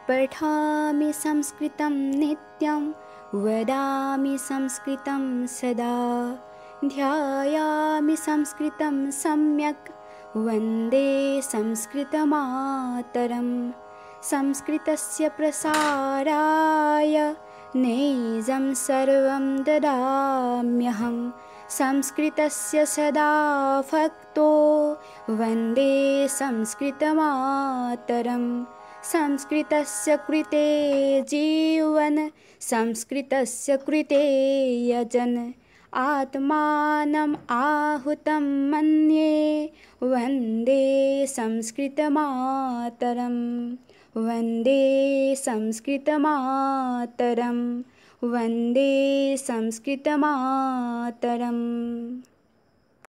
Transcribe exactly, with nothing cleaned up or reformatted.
पठामि संस्कृतं नित्यं वदामि संस्कृतं सदा ध्यायामि संस्कृतं सम्यक् वन्दे संस्कृतमातरम् संस्कृतस्य प्रसाराय नैजं सर्वं ददाम्यहं संस्कृतस्य सदा भक्तो वन्दे संस्कृतमातरम् संस्कृतस्य कृते जीवन संस्कृतस्य कृते यजन आत्मानम् आहुतं मन्ये वन्दे संस्कृतमातरम् वन्दे संस्कृतमातरम् वन्दे संस्कृतमातरम्।